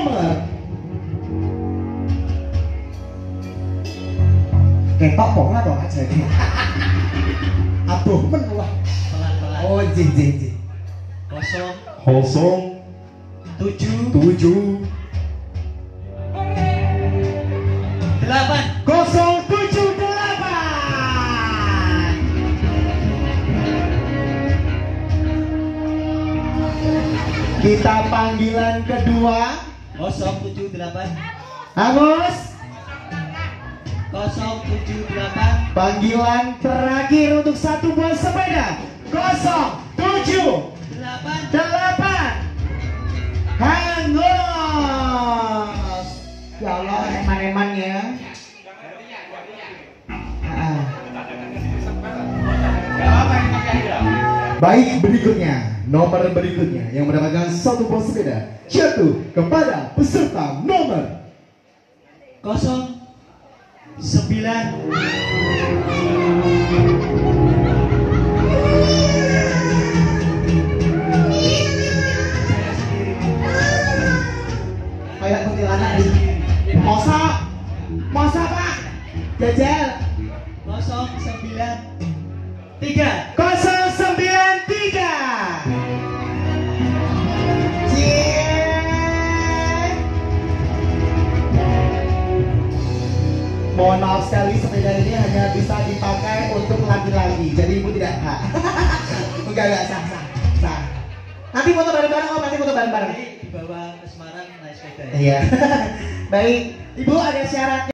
nomor. Ketok pong lah toh aja ini. Aduh menulah. Pelan-pelan. Oh jing. 07 07 078. Kita panggilan kedua. 078. Hangus. 078. Panggilan terakhir untuk satu buah sepeda. 078. Hangus. Ya Allah, eman-eman ya. Baik, berikutnya nomor berikutnya yang mendapatkan satu buah sepeda jatuh kepada peserta nomor 09. Kayak kuntilanak nih. Masa Pak? Jajal 093. 093. Mohon maaf sekali, sepeda ini hanya bisa dipakai untuk laki-laki, jadi ibu tidak hak. Enggak sah. Nanti foto bareng-bareng, nanti foto bareng-bareng. Di bawah Semarang naik sepeda ya. Iya. Baik, ibu ada syaratnya.